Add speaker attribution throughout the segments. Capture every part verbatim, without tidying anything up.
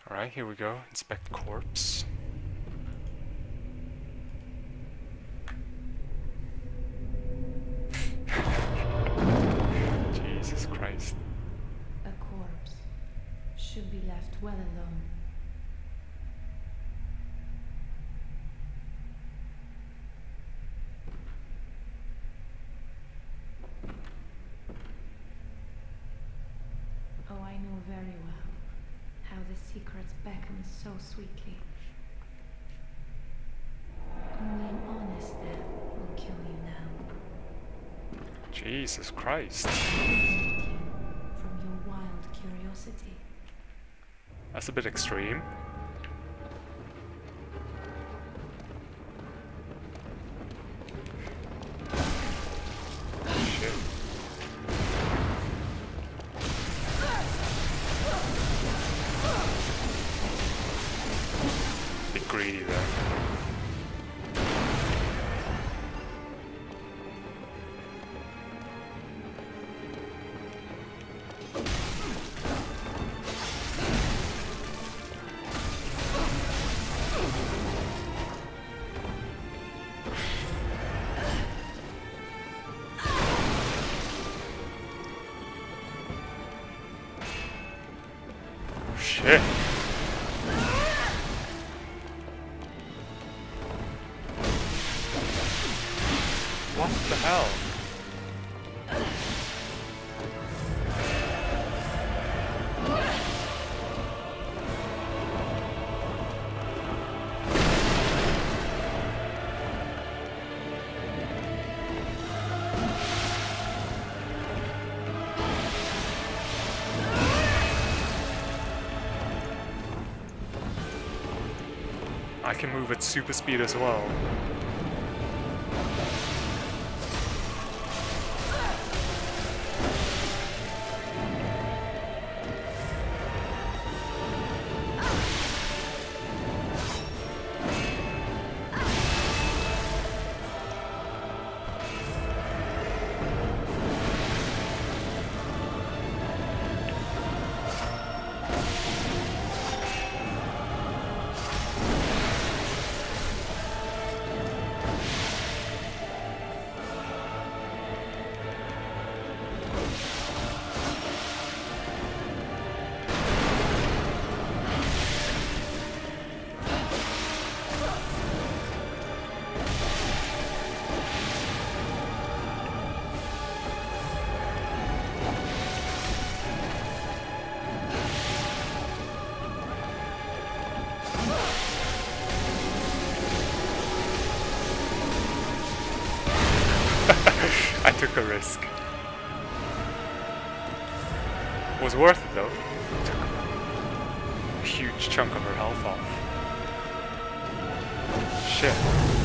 Speaker 1: Alright, here we go. Inspect corpse. Jesus Christ.
Speaker 2: A corpse should be left well alone. Oh, I know very well how the secrets beckon so sweetly. Only an honest death will kill you now.
Speaker 1: Jesus Christ.
Speaker 2: Eliminate you from your wild curiosity.
Speaker 1: That's a bit extreme. Shit. Bit greedy there. Shit. What the hell? I can move at super speed as well. I took a risk. Was worth it though. Took a huge chunk of her health off. Shit.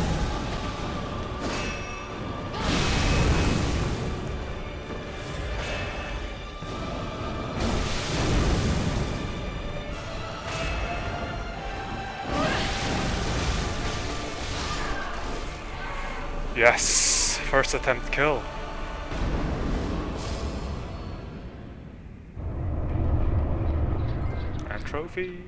Speaker 1: Yes, first attempt kill. And trophy.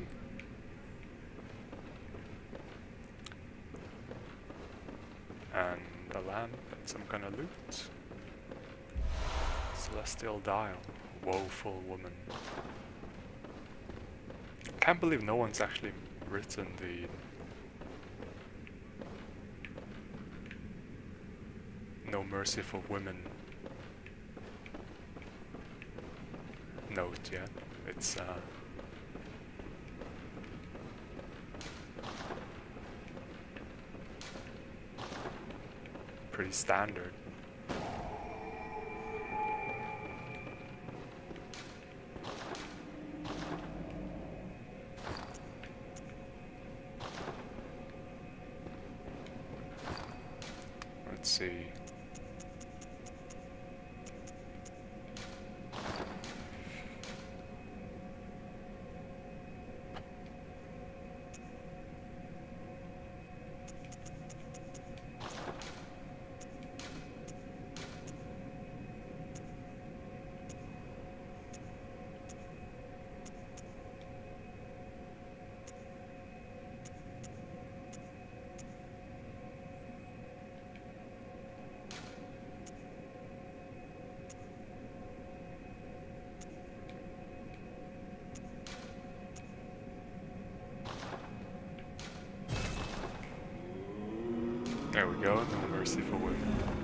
Speaker 1: And a lamp and some kind of loot. Celestial dial. Woeful woman. Can't believe no one's actually written the No mercy for women note yet. It's uh pretty standard. Let's see. There we go, no mercy for women.